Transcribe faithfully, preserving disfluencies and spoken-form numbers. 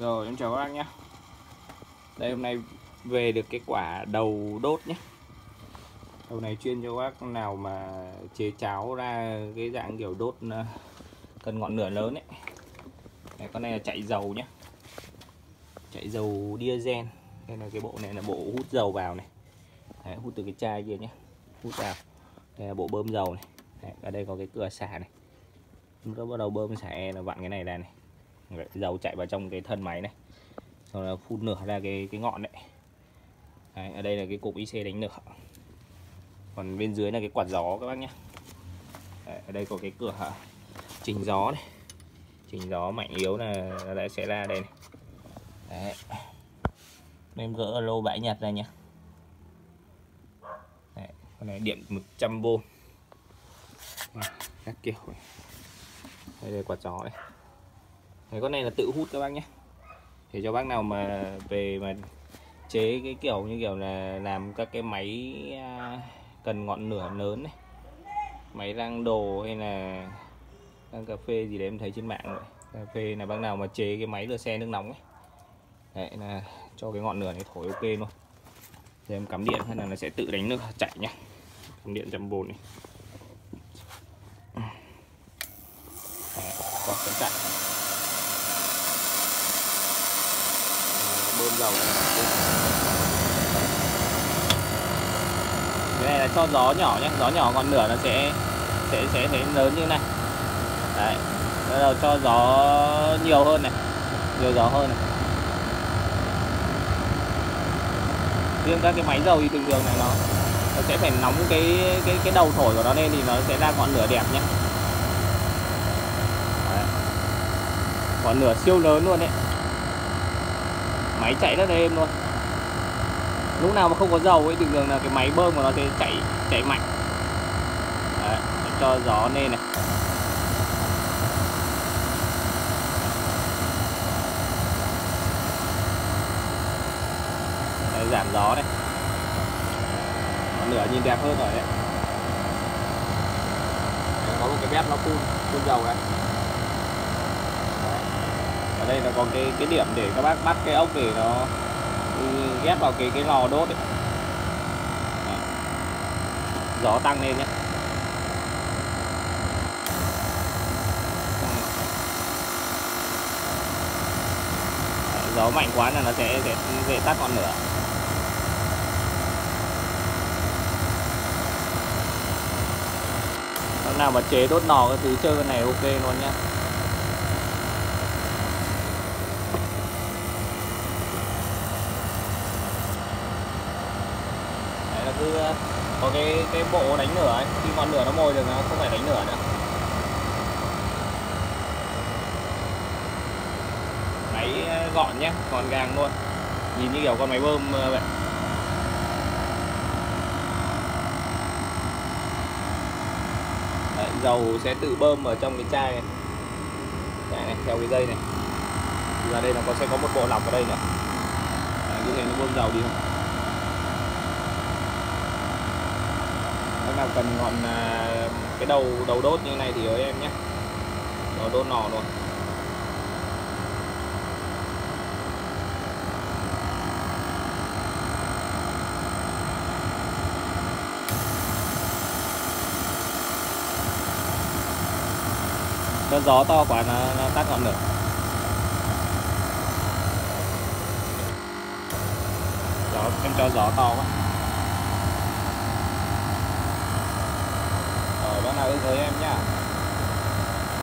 Rồi em chào các bác nhé. Đây hôm nay về được cái quả đầu đốt nhé. Đầu này chuyên cho bác nào mà chế cháo ra cái dạng kiểu đốt cần ngọn lửa lớn ấy. Đấy, con này là chạy dầu nhé. Chạy dầu diesel. Đây là cái bộ này là bộ hút dầu vào này. Đấy, hút từ cái chai kia nhé. Hút vào. Đây là bộ bơm dầu này. Đấy, ở đây có cái cửa xả này. Nó bắt đầu bơm xả e là vặn cái này ra này. Đấy, dầu chạy vào trong cái thân máy này. Sau đó phun lửa ra cái cái ngọn đấy. Đấy, ở đây là cái cục i xê đánh lửa. Còn bên dưới là cái quạt gió các bác nhé. Đấy, ở đây có cái cửa chỉnh gió này. Chỉnh gió mạnh yếu là nó sẽ ra đây này. Đấy. Em gỡ lô bãi nhật ra nhé. Đấy, con này điện một trăm vôn. Các kiểu này. Đây là quạt gió này. Đấy, con này là tự hút các bác nhé. Để cho bác nào mà về mà chế cái kiểu như kiểu là làm các cái máy cần ngọn lửa lớn này, máy rang đồ hay là rang cà phê gì đấy em thấy trên mạng rồi. Cà phê là bác nào mà chế cái máy rửa xe nước nóng ấy, đấy là cho cái ngọn lửa này thổi ok luôn. Giờ em cắm điện hay là nó sẽ tự đánh nước chạy nhá. Cắm điện trăm vôn này. Đấy, có sẽ chạy. Bơm dầu này. Cái này là cho gió nhỏ nhé, gió nhỏ ngọn lửa nó sẽ sẽ sẽ thấy lớn như này. Đấy, bắt đầu cho gió nhiều hơn này, nhiều gió hơn này. Riêng các cái máy dầu thì thường thường này nó nó sẽ phải nóng cái cái cái đầu thổi của nó lên thì nó sẽ ra ngọn lửa đẹp nhé. Đấy. Ngọn lửa siêu lớn luôn đấy. Máy chạy rất là êm luôn. Lúc nào mà không có dầu ấy, thường thường là cái máy bơm của nó sẽ chạy chạy mạnh. Đấy, cho gió lên này. Đấy, giảm gió này. Ngọn lửa nhìn đẹp hơn rồi đấy. Đấy, có một cái bếp nó phun phun dầu này. Ở đây là có cái cái điểm để các bác bắt cái ốc để nó ghép vào cái cái lò đốt ấy. Đấy. Gió tăng lên nhé. Đấy, gió mạnh quá là nó sẽ dễ, dễ tắt ngọn lửa. Lúc nào mà chế đốt lò cái thứ chơi cái này ok luôn nhá. Cứ có cái cái bộ đánh lửa ấy, khi ngọn lửa nó mồi được nó không phải đánh lửa nữa. Máy gọn nhé, gọn gàng luôn, nhìn như kiểu con máy bơm vậy. Đấy, dầu sẽ tự bơm ở trong cái chai này, chai này theo cái dây này. Ra đây nó có sẽ có một bộ lọc ở đây nữa. Đấy, cứ thế nó bơm dầu đi thôi. Nào cần ngọn cái đầu đầu đốt như này thì ới em nhé, đầu đốt nỏ luôn. Cho gió to quá nó, nó tắt ngọn lửa. Gió em cho gió to quá. Bác nào ưng với em nhá.